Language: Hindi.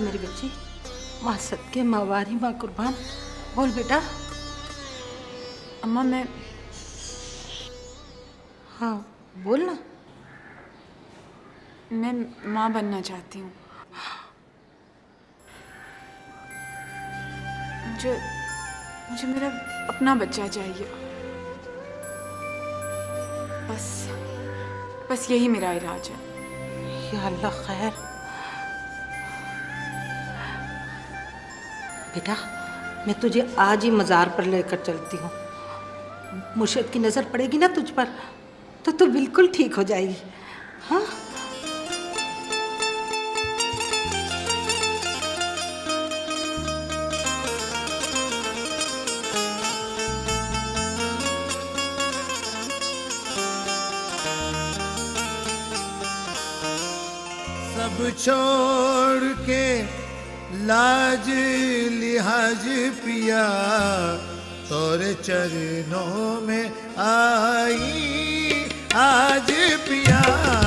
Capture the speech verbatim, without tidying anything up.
मेरी बच्ची, माँ सदके, माँ वारी, माँ कुर्बान। बोल बेटा। अम्मा मैं, हाँ बोल ना। मैं माँ बनना चाहती हूँ। मुझे मुझे मेरा अपना बच्चा चाहिए। बस बस यही मेरा इलाज है। या अल्लाह खैर। बेटा मैं तुझे आज ही मज़ार पर लेकर चलती हूँ। मुर्शिद की नज़र पड़ेगी ना तुझ पर तो तू बिल्कुल ठीक हो जाएगी। हाँ सब छोड़ के लाज लिहाज पिया तोरे चरणों में आई आज पिया।